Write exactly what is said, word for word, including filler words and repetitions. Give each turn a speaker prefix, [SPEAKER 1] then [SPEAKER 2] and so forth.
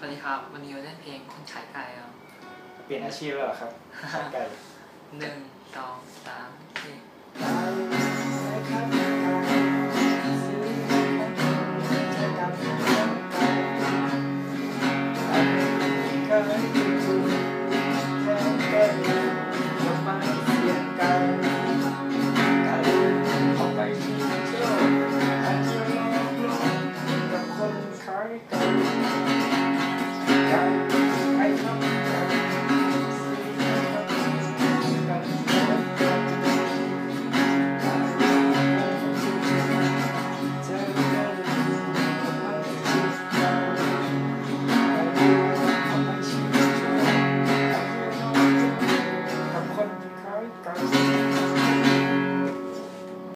[SPEAKER 1] วัสดีครับวันนี้เราเล่นเพลงคนขายไก่ครับ
[SPEAKER 2] เปลี่ยนอาชีพแล้วเหรอครับขายไก่
[SPEAKER 1] หนึ่งสองสามสี่
[SPEAKER 2] เ